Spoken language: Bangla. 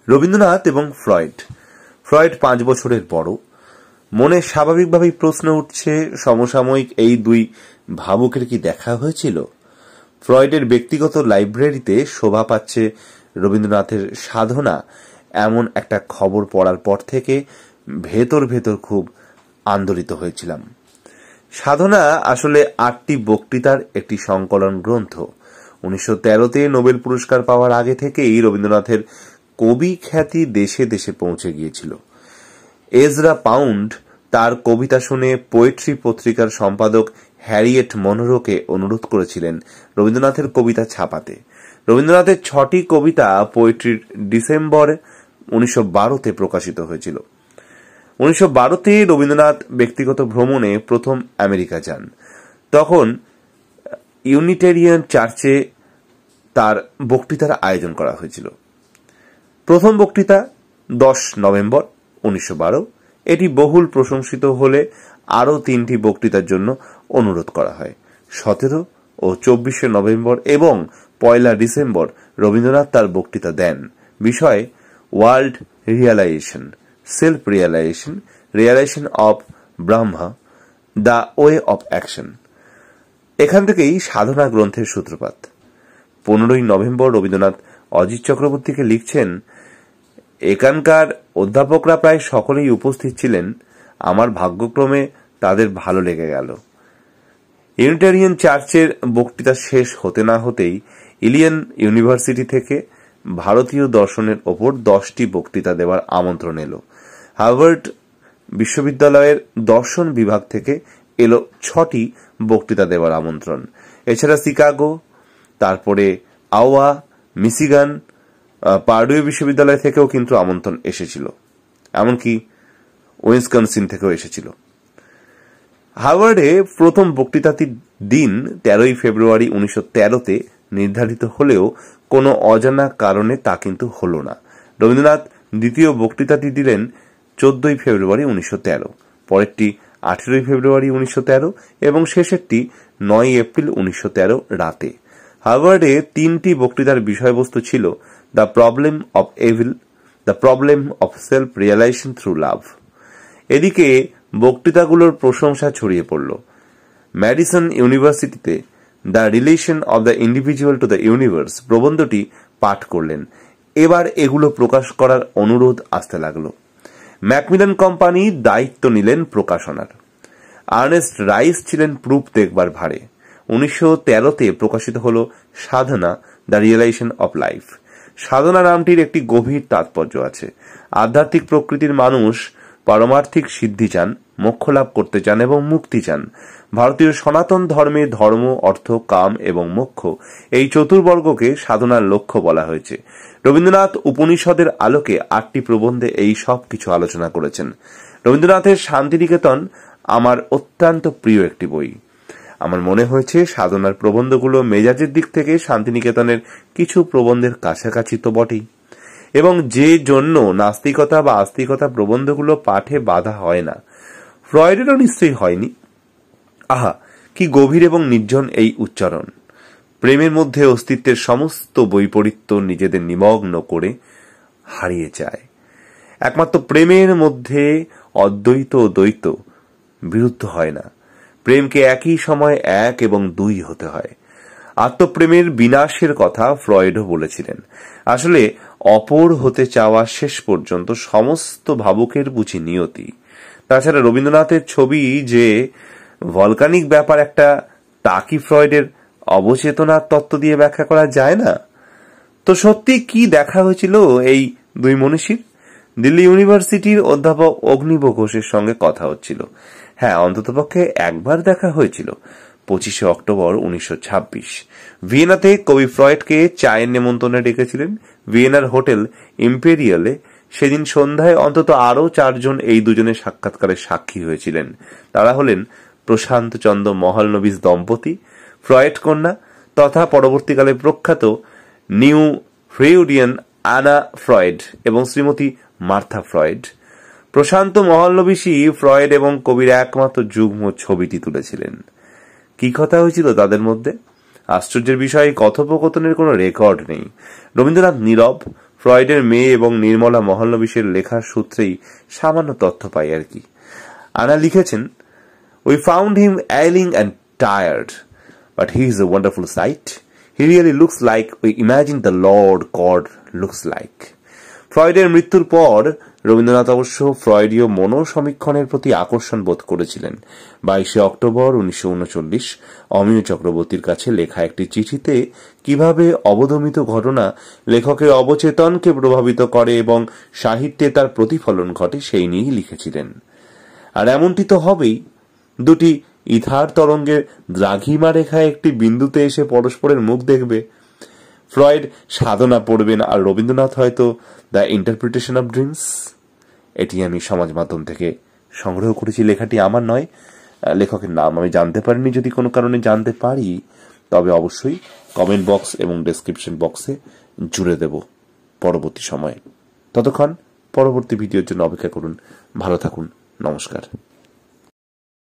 রবীন্দ্রনাথ এবং ফ্রয়েড। ফ্রয়েড 5 বছরের বড়। মনে স্বাভাবিকভাবেই প্রশ্ন উঠছে, সমসাময়িক এই দুই ভাবুকের কি দেখা হয়েছিল? ফ্রয়েডের ব্যক্তিগত লাইব্রেরিতে শোভা পাচ্ছে রবীন্দ্রনাথের সাধনা, এমন একটা খবর পড়ার পর থেকে ভেতর ভেতর খুব আন্দোলিত হয়েছিলাম। সাধনা আসলে 8টি বক্তৃতার একটি সংকলন গ্রন্থ। 1913-তে নোবেল পুরস্কার পাওয়ার আগে থেকেই রবীন্দ্রনাথের কবি খ্যাতি দেশে দেশে পৌঁছে গিয়েছিল। এজরা পাউন্ড তার কবিতা শুনে পোয়েট্রি পত্রিকার সম্পাদক হ্যারিয়েট মনরোকে অনুরোধ করেছিলেন রবীন্দ্রনাথের কবিতা ছাপাতে। রবীন্দ্রনাথের 6টি কবিতা পোয়েট্রির ডিসেম্বর 1912-তে প্রকাশিত হয়েছিল। 1912-তে রবীন্দ্রনাথ ব্যক্তিগত ভ্রমণে প্রথম আমেরিকা যান। তখন ইউনিটেরিয়ান চার্চে তার বক্তৃতার আয়োজন করা হয়েছিল। প্রথম বক্তৃতা 10 নভেম্বর 1912। এটি বহুল প্রশংসিত হলে আরও 3টি বক্তৃতার জন্য অনুরোধ করা হয়। 17 ও 24 নভেম্বর এবং 1 ডিসেম্বর রবীন্দ্রনাথ তার বক্তৃতা দেন। বিষয় world realisation, self realisation, realisation of Brahma, the way of action. এখান থেকেই সাধনা গ্রন্থের সূত্রপাত। 15 নভেম্বর রবীন্দ্রনাথ অজিত চক্রবর্তীকে লিখছেন, এখানকার অধ্যাপকরা প্রায় সকলেই উপস্থিত ছিলেন। আমার ভাগ্যক্রমে তাদের ভালো লেগে গেল। ইউনিটেরিয়ান চার্চের বক্তৃতা শেষ হতে না হতেই ইলিয়ন ইউনিভার্সিটি থেকে ভারতীয় দর্শনের ওপর 10টি বক্তৃতা দেওয়ার আমন্ত্রণ এলো। হার্ভার্ড বিশ্ববিদ্যালয়ের দর্শন বিভাগ থেকে এলো 6টি বক্তৃতা দেওয়ার আমন্ত্রণ। এছাড়া শিকাগো, তারপরে আওয়া, মিশিগান, পার্ডু বিশ্ববিদ্যালয় থেকেও কিন্তু আমন্ত্রণ এসেছিল, এমনকি উইসকনসিন থেকেও এসেছিল। হার্ভার্ডে প্রথম বক্তৃতাটির দিন 13 ফেব্রুয়ারি 1913-তে নির্ধারিত হলেও কোনো অজানা কারণে তা কিন্তু হল না। রবীন্দ্রনাথ দ্বিতীয় বক্তৃতাটি দিলেন 14 ফেব্রুয়ারি 1913, পরেরটি 18 ফেব্রুয়ারি 1913 এবং শেষেরটি 9 এপ্রিল 1913 রাতে। হার্ভার্ডে 3টি বক্তৃতার বিষয়বস্তু ছিল the problem of evil, the problem of self realisation through love. এদিকে বক্তৃতাগুলোর প্রশংসা ছড়িয়ে পড়ল। ম্যাডিসন ইউনিভার্সিটিতে the relation of the individual to the universe প্রবন্ধটি পাঠ করলেন। এবার এগুলো প্রকাশ করার অনুরোধ আসতে লাগল। ম্যাকমিলান কোম্পানি দায়িত্ব নিলেন প্রকাশনার। আর্নেস্ট রাইস ছিলেন প্রুফ দেখবার ভারে। 1913-তে প্রকাশিত হল Sadhana, the realisation of life. Sadhana নামটির একটি গভীর তাৎপর্য আছে। আধ্যাত্মিক প্রকৃতির মানুষ পারমার্থিক সিদ্ধি চান, মোক্ষ লাভ করতে চান এবং মুক্তি চান। ভারতীয় সনাতন ধর্মে ধর্ম, অর্থ, কাম এবং মোক্ষ, এই চতুর্বর্গকে সাধনার লক্ষ্য বলা হয়েছে। রবীন্দ্রনাথ উপনিষদের আলোকে 8টি প্রবন্ধে এই সব কিছু আলোচনা করেছেন। রবীন্দ্রনাথের শান্তিনিকেতন আমার অত্যন্ত প্রিয় একটি বই। আমার মনে হয়েছে সাধনার প্রবন্ধগুলো মেজাজের দিক থেকে শান্তিনিকেতনের কিছু প্রবন্ধের কাছাকাছি তো বটেই, এবং যে জন্য নাস্তিকতা বা আস্তিকতা প্রবন্ধগুলো পাঠে বাধা হয় না, ফ্রয়েডেরও নিশ্চয়ই হয়নি। আহা, কি গভীর এবং নির্জন এই উচ্চারণ! প্রেমের মধ্যে অস্তিত্বের সমস্ত বৈপরীত্য নিজেদের নিমগ্ন করে হারিয়ে যায়। একমাত্র প্রেমের মধ্যে অদ্বৈত ও দ্বৈত বিরুদ্ধ হয় না। প্রেমকে একই সময় 1 এবং 2 হতে হয়। আত্মপ্রেমের বিনাশের কথা ফ্রয়েডও বলেছিলেন। আসলে অপর হতে চাওয়া শেষ পর্যন্ত সমস্ত ভাবুকের বুঝি নিয়তি। তাছাড়া রবীন্দ্রনাথের ছবি যে ভলকানিক ব্যাপার, একটা তা কি ফ্রয়েডের অবচেতনার তত্ত্ব দিয়ে ব্যাখ্যা করা যায় না? তো সত্যি কি দেখা হয়েছিল এই দুই মনীষীর? দিল্লি ইউনিভার্সিটির অধ্যাপক অগ্নিব ঘোষের সঙ্গে কথা হচ্ছিল। হ্যাঁ, অন্ততপক্ষে একবার দেখা হয়েছিল, 25 অক্টোবর 1926। ভিয়েনাতে কবি ফ্রয়েডকে চায়ের নেমন্তন্নে ডেকেছিলেন। ভিয়েনার হোটেল ইম্পেরিয়ালে সেদিন সন্ধ্যায় অন্তত আরও 4 জন এই দুজনের সাক্ষাৎকারের সাক্ষী হয়েছিলেন। তারা হলেন প্রশান্ত চন্দ্র মহলনবিশ দম্পতি, ফ্রয়েড কন্যা তথা পরবর্তীকালে প্রখ্যাত নিউ ফ্রেউডিয়ান আনা ফ্রয়েড এবং শ্রীমতী মার্থা ফ্রয়েড। প্রশান্ত মহলনবিশই ফ্রয়েড এবং কবির একমাত্র যুগ্ম ছবিটি তুলেছিলেন। কি কথা হয়েছিল তাদের মধ্যে? আশ্চর্যের বিষয়, কথোপকথনের কোনো রেকর্ড নেই। রবীন্দ্রনাথ নীরব, ফ্রয়েডের মেয়ে এবং নির্মলা মহল্লবিশের লেখার সূত্রেই সামান্য তথ্য পাই আর কি। আনা লিখেছেন, "We found him ailing and tired, but he is a wonderful sight. He really looks like we imagined the Lord God looks like." ফ্রয়েডের মৃত্যুর পর রবীন্দ্রনাথ অবশ্য ফ্রয়েডীয় মনোসমীক্ষণের প্রতি আকর্ষণ বোধ করেছিলেন। 22 অক্টোবর 1939 অমিয় চক্রবর্তীর কাছে লেখা একটি চিঠিতে কিভাবে অবদমিত ঘটনা লেখকের অবচেতনকে প্রভাবিত করে এবং সাহিত্যে তার প্রতিফলন ঘটে সেই নিয়েই লিখেছিলেন। আর এমনটি তো হবেই, দুটি ইথার তরঙ্গের দ্রাঘিমা রেখায় একটি বিন্দুতে এসে পরস্পরের মুখ দেখবে। ফ্রয়েড সাধনা পড়বেন আর রবীন্দ্রনাথ হয়তো দ্য ইন্টারপ্রিটেশন অব ড্রিমস। এটি আমি সমাজ মাধ্যম থেকে সংগ্রহ করেছি, লেখাটি আমার নয়, লেখকের নাম আমি জানতে পারিনি। যদি কোনো কারণে জানতে পারি তবে অবশ্যই কমেন্ট বক্স এবং ডেসক্রিপশন বক্সে জুড়ে দেব পরবর্তী সময়ে। ততক্ষণ পরবর্তী ভিডিওর জন্য অপেক্ষা করুন। ভালো থাকুন। নমস্কার।